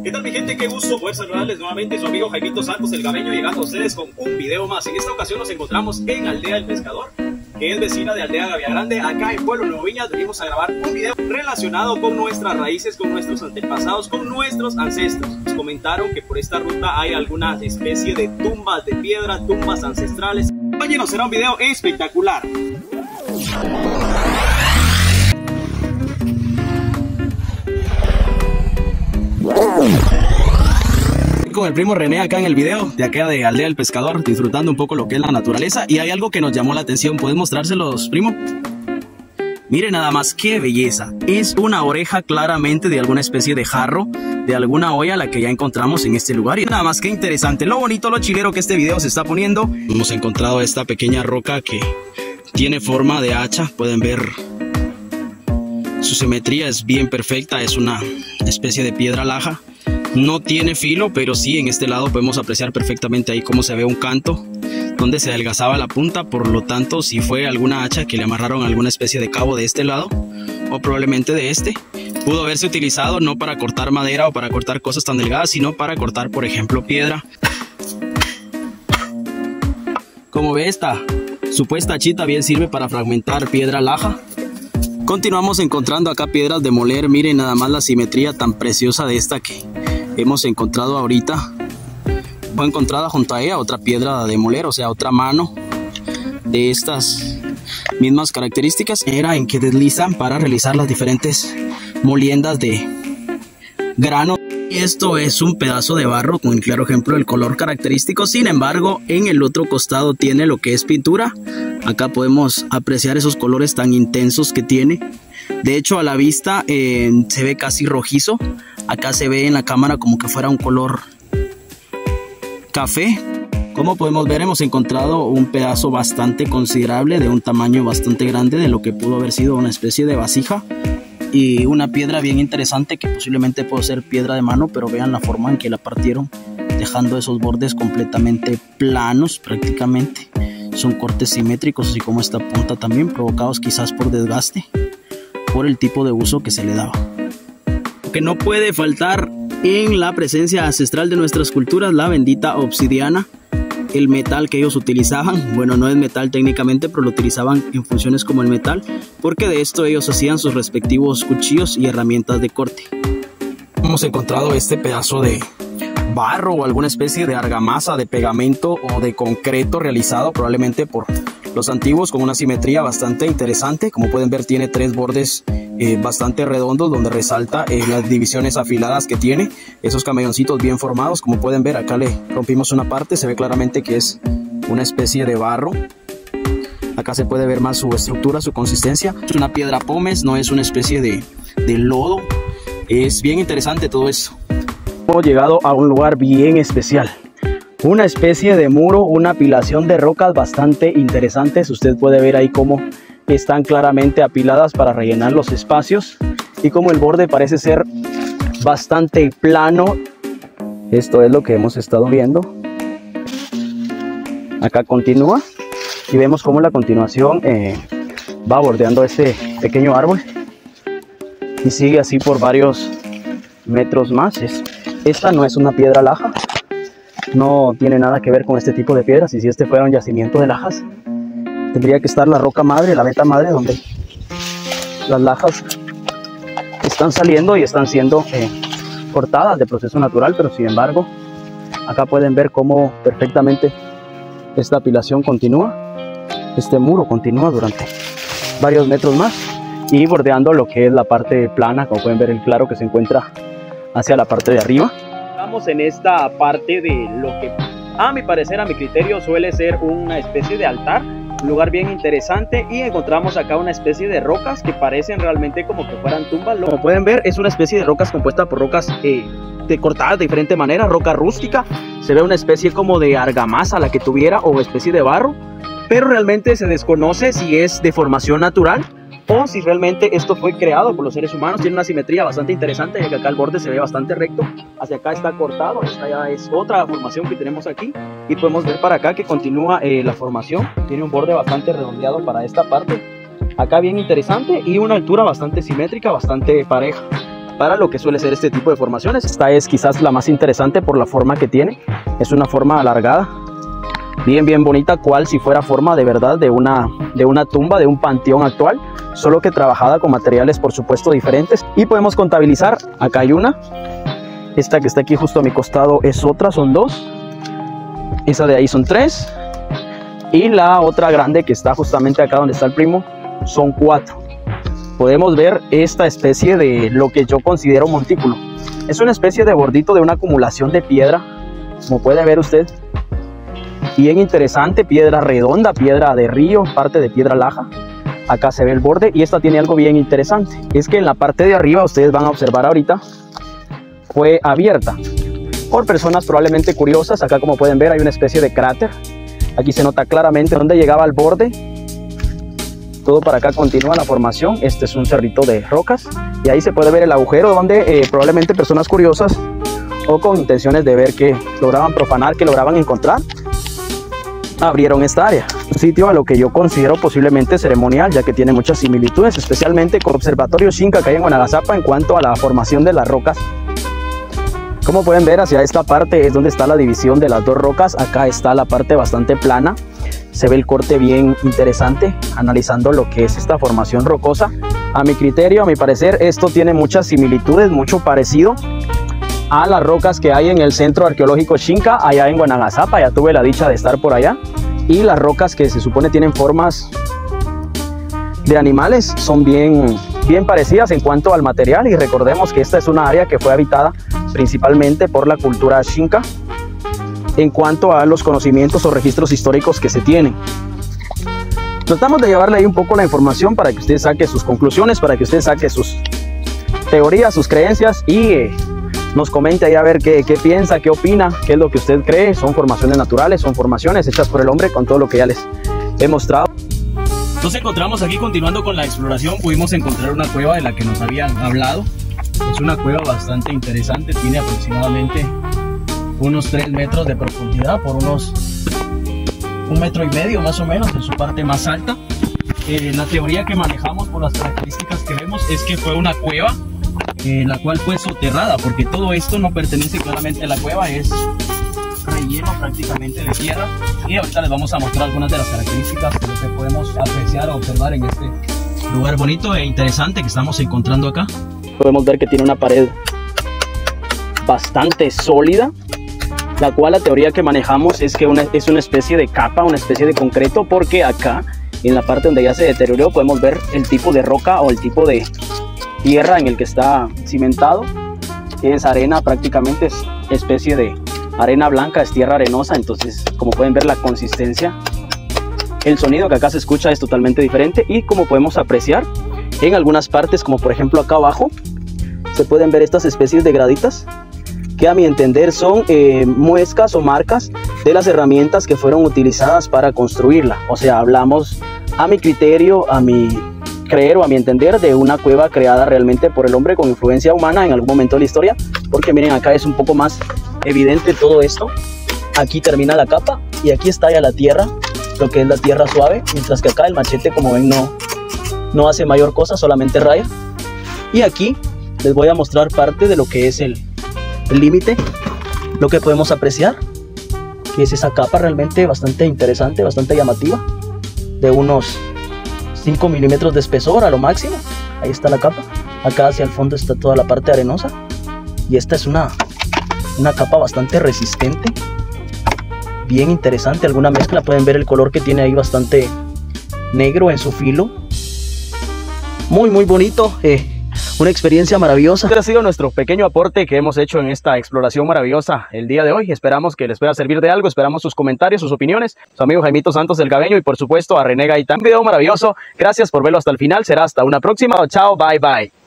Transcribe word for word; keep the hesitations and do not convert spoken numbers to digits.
¿Qué tal mi gente? Qué gusto poder saludarles nuevamente, su amigo Jaimito Santos, el Gabeño, llegando a ustedes con un video más. En esta ocasión nos encontramos en Aldea del Pescador, que es vecina de Aldea Gavia Grande, acá en Pueblo Nuevo Viñas. Venimos a grabar un video relacionado con nuestras raíces, con nuestros antepasados, con nuestros ancestros. Nos comentaron que por esta ruta hay alguna especie de tumbas de piedra, tumbas ancestrales. Compañeros, será un video espectacular. Con el primo René acá en el video de acá de Aldea del Pescador, disfrutando un poco lo que es la naturaleza. Y hay algo que nos llamó la atención. ¿Puedes mostrárselos, primo? Miren nada más qué belleza. Es una oreja claramente de alguna especie de jarro, de alguna olla la que ya encontramos en este lugar. Y nada más que interesante, lo bonito, lo chilero que este video se está poniendo. Hemos encontrado esta pequeña roca que tiene forma de hacha. Pueden ver, su simetría es bien perfecta. Es una especie de piedra laja. No tiene filo, pero sí en este lado podemos apreciar perfectamente ahí cómo se ve un canto donde se adelgazaba la punta. Por lo tanto, si fue alguna hacha que le amarraron alguna especie de cabo de este lado o probablemente de este, pudo haberse utilizado no para cortar madera o para cortar cosas tan delgadas, sino para cortar, por ejemplo, piedra. Como ve, esta supuesta chita bien sirve para fragmentar piedra laja. Continuamos encontrando acá piedras de moler. Miren nada más la simetría tan preciosa de esta que hemos encontrado ahorita. Fue encontrada junto a ella otra piedra de moler, o sea, otra mano de estas mismas características. Era en que deslizan para realizar las diferentes moliendas de grano. Esto es un pedazo de barro con el claro ejemplo del color característico. Sin embargo, en el otro costado tiene lo que es pintura. Acá podemos apreciar esos colores tan intensos que tiene. De hecho, a la vista eh, se ve casi rojizo. Acá se ve en la cámara como que fuera un color café. Como podemos ver, hemos encontrado un pedazo bastante considerable, de un tamaño bastante grande, de lo que pudo haber sido una especie de vasija. Y una piedra bien interesante que posiblemente puede ser piedra de mano, pero vean la forma en que la partieron, dejando esos bordes completamente planos prácticamente. Son cortes simétricos, así como esta punta también, provocados quizás por desgaste, por el tipo de uso que se le daba. Lo que no puede faltar en la presencia ancestral de nuestras culturas, la bendita obsidiana. El metal que ellos utilizaban, bueno, no es metal técnicamente, pero lo utilizaban en funciones como el metal, porque de esto ellos hacían sus respectivos cuchillos y herramientas de corte. Hemos encontrado este pedazo de barro o alguna especie de argamasa, de pegamento o de concreto realizado probablemente por los antiguos, con una simetría bastante interesante. Como pueden ver, tiene tres bordes eh, bastante redondos, donde resalta eh, las divisiones afiladas que tiene, esos camelloncitos bien formados. Como pueden ver, acá le rompimos una parte, se ve claramente que es una especie de barro. Acá se puede ver más su estructura, su consistencia. Es una piedra pómez, no es una especie de, de lodo. Es bien interesante todo esto. Hemos llegado a un lugar bien especial, una especie de muro, una apilación de rocas bastante interesantes. Usted puede ver ahí cómo están claramente apiladas para rellenar los espacios y cómo el borde parece ser bastante plano. Esto es lo que hemos estado viendo. Acá continúa y vemos cómo la continuación eh, va bordeando este pequeño árbol y sigue así por varios metros más. Es, esta no es una piedra laja, no tiene nada que ver con este tipo de piedras, y si este fuera un yacimiento de lajas, tendría que estar la roca madre, la veta madre, donde las lajas están saliendo y están siendo eh, cortadas de proceso natural. Pero sin embargo, acá pueden ver cómo perfectamente esta apilación continúa, este muro continúa durante varios metros más y bordeando lo que es la parte plana. Como pueden ver, el claro que se encuentra hacia la parte de arriba. Estamos en esta parte de lo que, a mi parecer, a mi criterio, suele ser una especie de altar, un lugar bien interesante, y encontramos acá una especie de rocas que parecen realmente como que fueran tumbas. Como pueden ver, es una especie de rocas compuesta por rocas eh, de cortadas de diferente manera, roca rústica. Se ve una especie como de argamasa la que tuviera, o especie de barro, pero realmente se desconoce si es de formación natural o si realmente esto fue creado por los seres humanos. Tiene una simetría bastante interesante, ya que acá el borde se ve bastante recto, hacia acá está cortado. Esta ya es otra formación que tenemos aquí, y podemos ver para acá que continúa eh, la formación. Tiene un borde bastante redondeado para esta parte, acá bien interesante, y una altura bastante simétrica, bastante pareja. para lo que suele ser este tipo de formaciones. Esta es quizás la más interesante por la forma que tiene. Es una forma alargada, bien bien bonita, cual si fuera forma de verdad de una, de una tumba, de un panteón actual, solo que trabajada con materiales por supuesto diferentes. Y podemos contabilizar, acá hay una, esta que está aquí justo a mi costado es otra, son dos, esa de ahí son tres, y la otra grande que está justamente acá donde está el primo son cuatro. Podemos ver esta especie de lo que yo considero montículo. Es una especie de bordito de una acumulación de piedra, como puede ver usted. Bien interesante, piedra redonda, piedra de río, parte de piedra laja. Acá se ve el borde y esta tiene algo bien interesante. Es que en la parte de arriba, ustedes van a observar ahorita, fue abierta por personas probablemente curiosas. Acá como pueden ver hay una especie de cráter. Aquí se nota claramente dónde llegaba el borde. Todo para acá continúa la formación. Este es un cerrito de rocas y ahí se puede ver el agujero donde eh, probablemente personas curiosas o con intenciones de ver que lograban profanar, que lograban encontrar, abrieron esta área. Un sitio a lo que yo considero posiblemente ceremonial, ya que tiene muchas similitudes, especialmente con el observatorio Xinca que hay en Guanagasapa en cuanto a la formación de las rocas. Como pueden ver, hacia esta parte es donde está la división de las dos rocas. Acá está la parte bastante plana. Se ve el corte bien interesante, analizando lo que es esta formación rocosa. A mi criterio, a mi parecer, esto tiene muchas similitudes, mucho parecido a las rocas que hay en el Centro Arqueológico Xinca, allá en Guanagasapa. Ya tuve la dicha de estar por allá. Y las rocas que se supone tienen formas de animales son bien, bien parecidas en cuanto al material. Y recordemos que esta es una área que fue habitada principalmente por la cultura Xinca en cuanto a los conocimientos o registros históricos que se tienen. Tratamos de llevarle ahí un poco la información para que usted saque sus conclusiones, para que usted saque sus teorías, sus creencias y eh, nos comente ahí a ver qué, qué piensa, qué opina, qué es lo que usted cree. Son formaciones naturales, son formaciones hechas por el hombre, con todo lo que ya les he mostrado. Nos encontramos aquí continuando con la exploración. Pudimos encontrar una cueva de la que nos habían hablado. Es una cueva bastante interesante, tiene aproximadamente unos tres metros de profundidad por unos un metro y medio más o menos en su parte más alta. Eh, la teoría que manejamos por las características que vemos es que fue una cueva eh, la cual fue soterrada, porque todo esto no pertenece claramente a la cueva, es relleno prácticamente de tierra. Y ahorita les vamos a mostrar algunas de las características de lo que podemos apreciar o observar en este lugar bonito e interesante que estamos encontrando acá. Podemos ver que tiene una pared bastante sólida, la cual la teoría que manejamos es que una, es una especie de capa, una especie de concreto, porque acá en la parte donde ya se deterioró podemos ver el tipo de roca o el tipo de tierra en el que está cimentado, que es arena, prácticamente es especie de arena blanca, es tierra arenosa. Entonces, como pueden ver, la consistencia, el sonido que acá se escucha es totalmente diferente. Y como podemos apreciar en algunas partes, como por ejemplo acá abajo, se pueden ver estas especies de graditas que a mi entender son eh, muescas o marcas de las herramientas que fueron utilizadas para construirla. O sea, hablamos a mi criterio, a mi creer o a mi entender de una cueva creada realmente por el hombre con influencia humana en algún momento de la historia, porque miren, acá es un poco más evidente todo esto. Aquí termina la capa y aquí está ya la tierra, lo que es la tierra suave, mientras que acá el machete, como ven, no, no hace mayor cosa, solamente raya. Y aquí les voy a mostrar parte de lo que es el límite, lo que podemos apreciar, que es esa capa realmente bastante interesante, bastante llamativa, de unos cinco milímetros de espesor a lo máximo. Ahí está la capa. Acá hacia el fondo está toda la parte arenosa y esta es una, una capa bastante resistente, bien interesante. Alguna mezcla, pueden ver el color que tiene ahí, bastante negro en su filo, muy muy bonito. eh, Una experiencia maravillosa. Este ha sido nuestro pequeño aporte que hemos hecho en esta exploración maravillosa el día de hoy. Esperamos que les pueda servir de algo. Esperamos sus comentarios, sus opiniones. Su amigo Jaimito Santos el Cabeño y por supuesto a René Gaitán. Un video maravilloso. Gracias por verlo hasta el final. Será hasta una próxima. Chao, bye bye.